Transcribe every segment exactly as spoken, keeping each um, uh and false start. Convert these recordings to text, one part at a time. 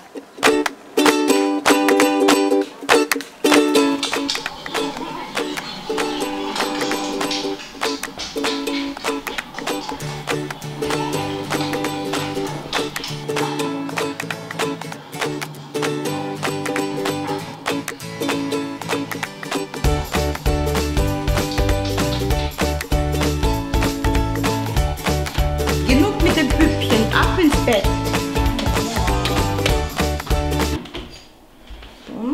Genug mit dem Püppchen, ab ins Bett. So.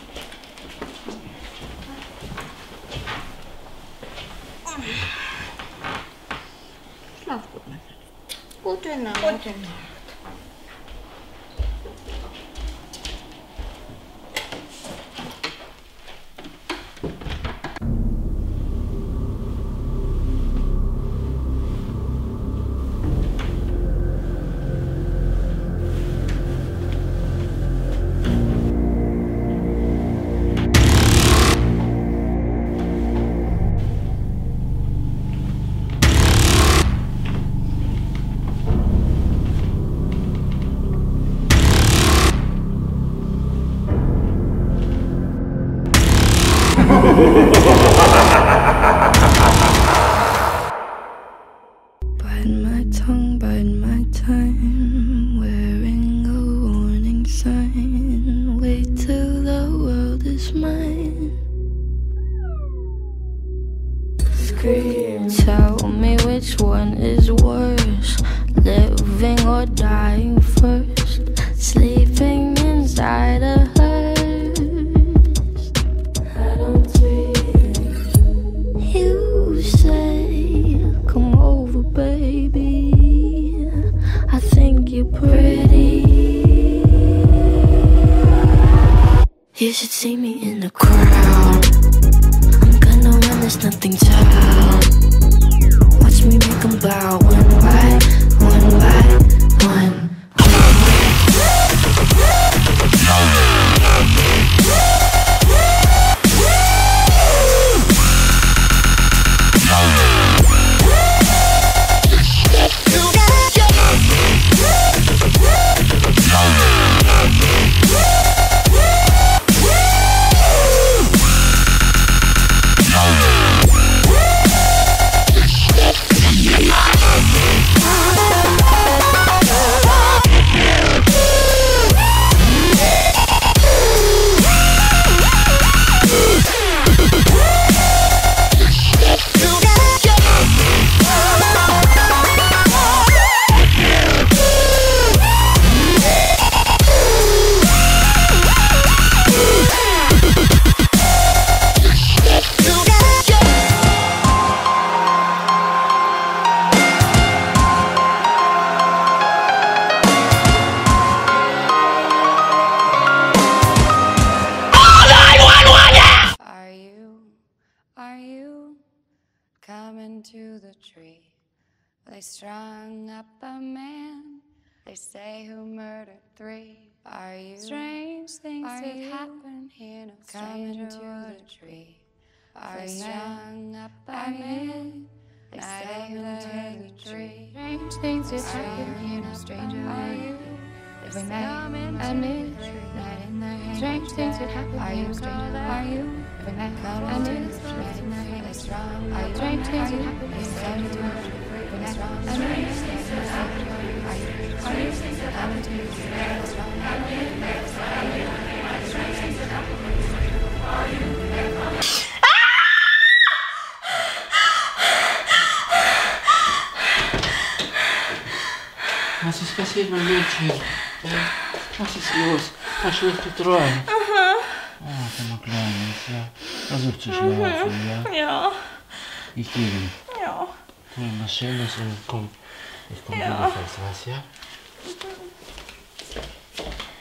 Schlaf gut, mein Schatz. Gute Nacht. Gute Nacht. Bite my tongue, bite my time, wearing a warning sign. Wait till the world is mine. Scream, tell me which one is worse, living or dying first, sleeping inside a hearse. I don't dream. You say, come over, baby, I think you're pretty. You should see me in the crowd, I'm gonna run this nothing town. Watch me make them bow, one by one by one. Are you coming to the tree? They strung up a man, they say, who murdered three. Are you? Strange things that happen here, no coming to the tree. Are they strung up a man, they say, who murdered three. Strange things that happen here, no stranger. Are you? If we met at midnight in the hand, strange things that happen. Are you stranger? Are you? If we met at midnight in the hand, they strong. Are you? Strange things that happen. You come to if we met at midnight. Are you? Are you? Come to they strong. Strange things that happen. Are you? Was ist passiert, mein Mädchen? Was ist los? Hast du schlecht geträumt? Aha. Oh, komm mal Kleines, ja. Versuch zu schlafen, ja? Ja. Ich gehe. Ja. Tu mir was Schönes und komm. Ich komm Ja. wieder fest, was, ja? Mhm.